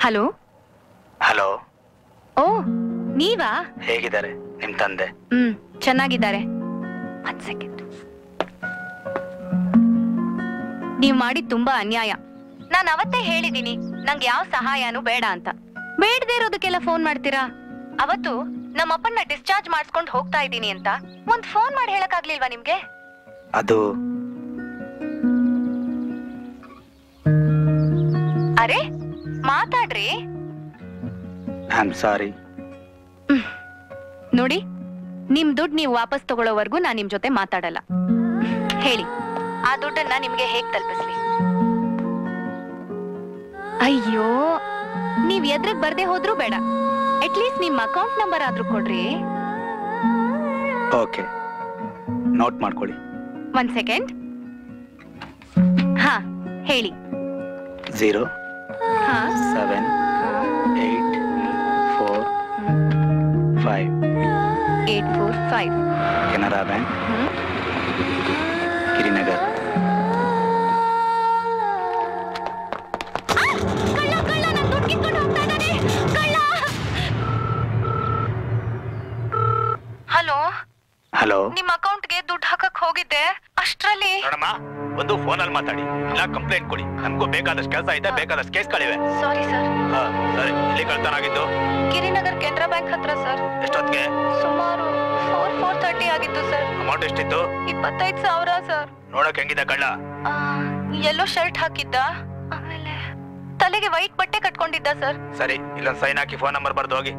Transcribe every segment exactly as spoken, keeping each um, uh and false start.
Hello hello. ಓ ನೀವಾ? ಹೇಗಿದ್ದಾರೆ ನಿಮ್ ತಂದೆ? ಹ್ಮ್ ಚೆನ್ನಾಗಿದ್ದಾರೆ. ಒಂದ್ ಸೆಕೆಂಡ್. ನೀವ್ ಮಾಡಿದ್ ತುಂಬಾ ಅನ್ಯಾಯ. ನಾನ್ ಅವತ್ತೇ ಹೇಳಿದೀನಿ ನಂಗೆ ಯಾವ ಸಹಾಯನೂ ಬೇಡ ಅಂತ. ಬೇಡದೇ ಇರೋದಕ್ಕೆಲ್ಲ ಫೋನ್ ಮಾಡ್ತೀರಾ? ಅವತ್ತು ನಮ್ಮಪ್ಪನ್ನ ಡಿಸ್ಚಾರ್ಜ್ ಮಾಡಿಸ್ಕೊಂಡು ಹೋಗ್ತಾ ಇದ್ದೀನಿ ಅಂತ ಒಂದ್ ಫೋನ್ ಮಾಡಿ ಹೇಳಕ್ಕಾಗ್ಲಿಲ್ವಾ ನಿಮ್ಗೆ? ಅದು ಅರೆ ಮಾತಾಡ್ರಿ. I am sorry. ನೋಡಿ ನಿಮ್ ದುಡ್ಡು ನೀವು ವಾಪಸ್ ತಗೊಳ್ಳೋವರೆಗೂ ನಾನ್ ನಿಮ್ ಜೊತೆ ಮಾತಾಡಲ್ಲ. ಹೇಳಿ ಆ ದುಡ್ಡನ್ನ ನಿಮ್ಗೆ ಹೇಗ್ ತಲುಪಿಸ್ಲಿ? ಅಯ್ಯೋ ನೀವ್ ಎದ್ರಗ್ ಬರ್ದೆ ಹೋದ್ರೂ ಬೇಡ, ಅಟ್ಲೀಸ್ಟ್ ನಿಮ್ ಅಕೌಂಟ್ ನಂಬರ್ ಆದ್ರೂ ಕೊಡ್ರಿ. ಓಕೆ, ನೋಟ್ ಮಾಡ್ಕೊಳ್ಳಿ. ಒಂದ್ ಸೆಕೆಂಡ್. ಹಾ ಹೇಳಿ. ಝೀರೋ ಹಾ seven eight four five eight four five Canara bank, Girinagar. Hello hello. ನಿಮ್ ಅಕೌಂಟ್ಗೆ ದುಡ್ಡು ಹಾಕಕ್ ಹೋಗಿದ್ದೆ, ಅಷ್ಟ್ರಲ್ಲಿ ನೋಡಮ್ಮ, ಒಂದು ಫೋನಲ್ಲಿ ಮಾತಾಡಿ ಇಲ್ಲ ಕಂಪ್ಲೇಂಟ್ ಕೊಡಿ. ನಮಗೂ ಬೇಕಾದಷ್ಟು ಕೆಲಸ ಇದೆ, ಬೇಕಾದಷ್ಟು ಕೇಸ್ಗಳಿವೆ. Sorry sir. ಸರಿ, ಇಲ್ಲಿ ಕಳ್ತನ ಆಗಿದ್ದು ಗಿರಿನಗರ್ ಕೆನರಾ ಬ್ಯಾಂಕ್ ಹತ್ರ ಸರ್. ಎಷ್ಟೊತ್ತಿಗೆ? ಸುಮಾರು ಫೋರ್ ಫೋರ್ ತರ್ಟಿ ಆಗಿತ್ತು ಸರ್. ಅಮೌಂಟ್ ಎಷ್ಟಿತ್ತು? ಇಪ್ಪತ್ತೈದು ಸಾವಿರ ಸರ್. ನೋಡಕ್ ಹೆಂಗಿದೆ ಕಳ್ಳ? ಎಲ್ಲೋ ಶರ್ಟ್ ಹಾಕಿದ್ದ, ಆಮೇಲೆ ತಲೆಗೆ ವೈಟ್ ಬಟ್ಟೆ ಕಟ್ಕೊಂಡಿದ್ದ ಸರ್. ಸರಿ, ಇಲ್ಲೊಂದು ಸೈನ್ ಹಾಕಿ ಫೋನ್ ನಂಬರ್ ಬರ್ದು ಹೋಗಿ.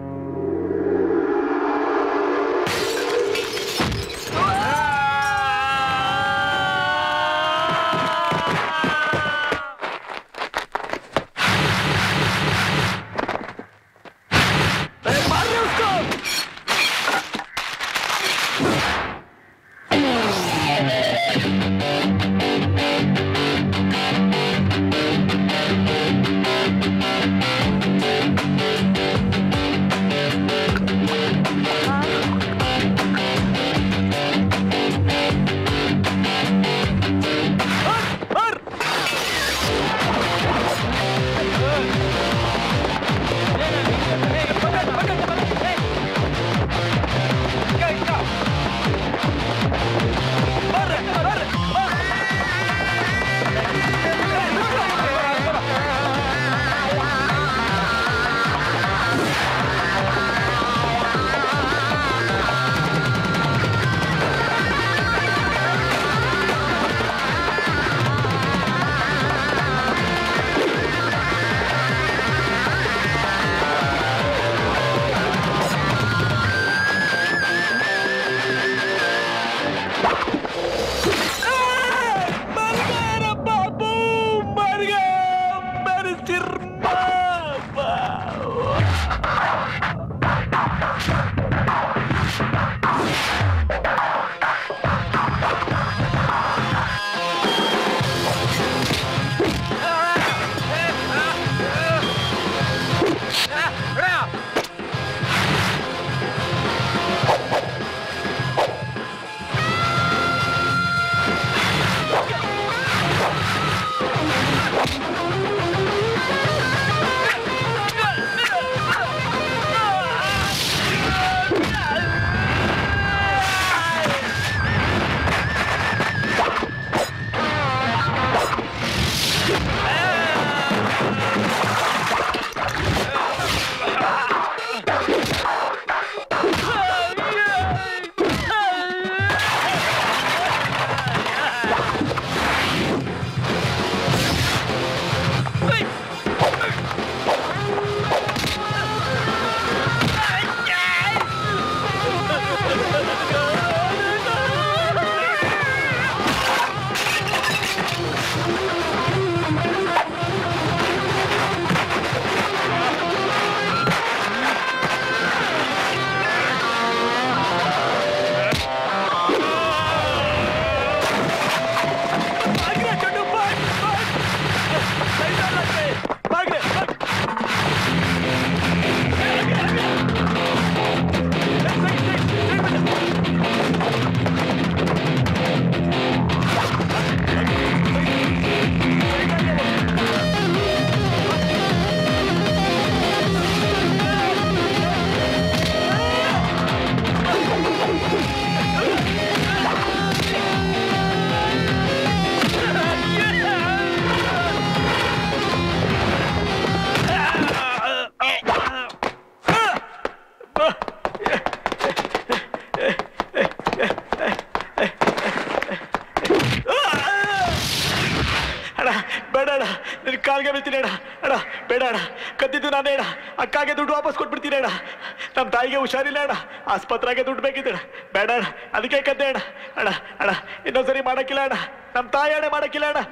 ಕಾಲ್ಗೆ ಬೀಳ್ತೀನಿ ಅಣ್ಣ. ಅಣ್ಣ ಬೇಡ ಅಣ್ಣ, ಕದ್ದಿದ್ದು ನಾನೇ ಅಣ್ಣ. ಅಕ್ಕಾಗೆ ದುಡ್ಡು ವಾಪಸ್ ಕೊಟ್ಬಿಡ್ತೀನಿ ಅಣ್ಣ. ನಮ್ಮ ತಾಯಿಗೆ ಹುಷಾರಿಲ್ಲ ಅಣ್ಣ, ಆಸ್ಪತ್ರೆಗೆ ದುಡ್ಡು ಬೇಕಿತ್ತು ಅಣ್ಣ. ಬೇಡ ಅಣ್ಣ, ಅದಕ್ಕೆ ಕದ್ದೆ ಅಣ್ಣ. ಅಣ್ಣ ಅಣ್ಣ ಇನ್ನೊಂದ್ಸರಿ ಮಾಡಕ್ಕಿಲ್ಲ ಅಣ್ಣ, ನಮ್ಮ ತಾಯಿ ಅಣ್ಣ ಮಾಡಕ್ಕಿಲ್ಲ ಅಣ್ಣ.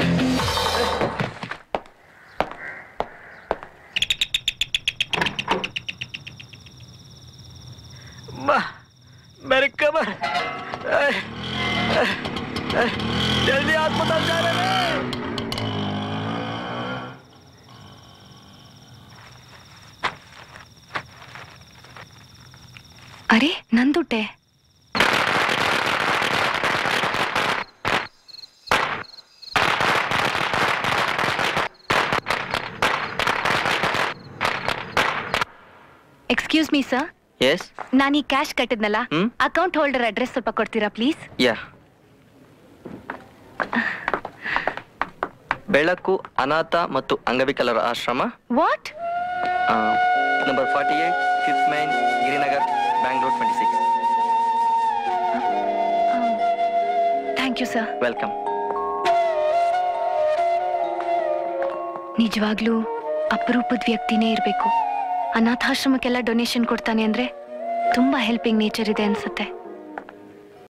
मेरे कमर जल्दी अस्पताल जा रहे हैं. अरे नंदुटे एक्सक्यूज मी सर. ಎಸ್ ನಾನು ಈ ಕ್ಯಾಶ್ ಕಟ್ಟಿದ್ನಲ್ಲ, ಅಕೌಂಟ್ ಹೋಲ್ಡರ್ ಅಡ್ರೆಸ್ ಸ್ವಲ್ಪ ಕೊಡ್ತೀರಾ ಪ್ಲೀಸ್? ಯಾ. ಬೆಳಕು ಅನಾಥ ಮತ್ತು ಅಂಗವಿಕಲರ ಆಶ್ರಮ, what number forty eight fifth main, Girinagar, Bangalore twenty six. Thank you sir. Welcome. ನಿಜವಾಗ್ಲೂ ಅಪರೂಪದ ವ್ಯಕ್ತಿನೇ ಇರಬೇಕು. ಅನಾಥಾಶ್ರಮಕ್ಕೆಲ್ಲ ಡೊನೇಷನ್ ಕೊಡ್ತಾನೆ ಅಂದ್ರೆ ತುಂಬಾ ಹೆಲ್ಪಿಂಗ್ ನೇಚರ್ ಇದೆ ಅನ್ಸುತ್ತೆ.